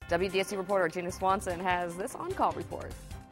WDSU reporter Gina Swanson has this on-call report.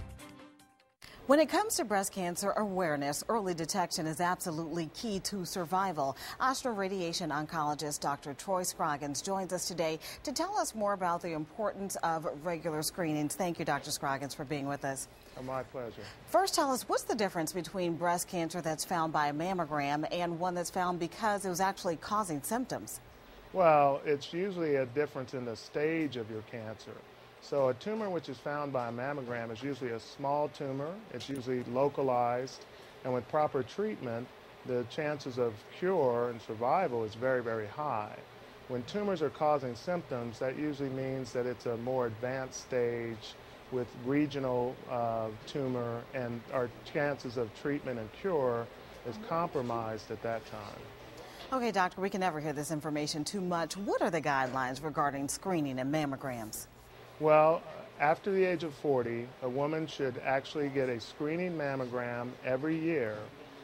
When it comes to breast cancer awareness, early detection is absolutely key to survival. Osteoradiation oncologist Dr. Troy Scroggins joins us today to tell us more about the importance of regular screenings. Thank you, Dr. Scroggins, for being with us. My pleasure. First, tell us, what's the difference between breast cancer that's found by a mammogram and one that's found because it was actually causing symptoms? Well, it's usually a difference in the stage of your cancer. So a tumor which is found by a mammogram is usually a small tumor. It's usually localized, and with proper treatment, the chances of cure and survival is very, very high. When tumors are causing symptoms, that usually means that it's a more advanced stage with regional tumor, and our chances of treatment and cure is compromised at that time. Okay, doctor, we can never hear this information too much. What are the guidelines regarding screening and mammograms? Well, after the age of 40, a woman should actually get a screening mammogram every year,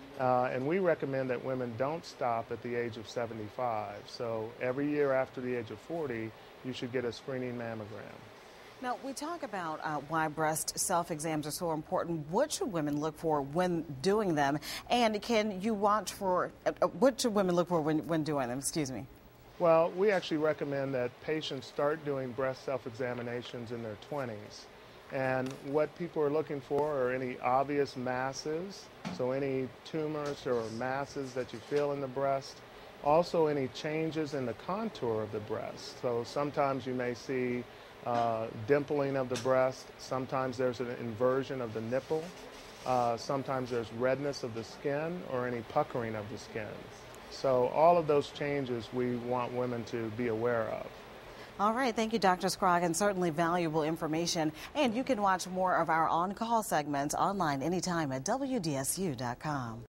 and we recommend that women don't stop at the age of 75. So every year after the age of 40, you should get a screening mammogram. Now, we talk about why breast self-exams are so important. What should women look for when doing them? And can you watch for, what should women look for when doing them? Excuse me. Well, we actually recommend that patients start doing breast self-examinations in their 20s. And what people are looking for are any obvious masses, so any tumors or masses that you feel in the breast. Also, any changes in the contour of the breast. So sometimes you may see dimpling of the breast. Sometimes there's an inversion of the nipple. Sometimes there's redness of the skin or any puckering of the skin. So all of those changes we want women to be aware of. All right. Thank you, Dr. Scroggins. Certainly valuable information. And you can watch more of our on-call segments online anytime at WDSU.com.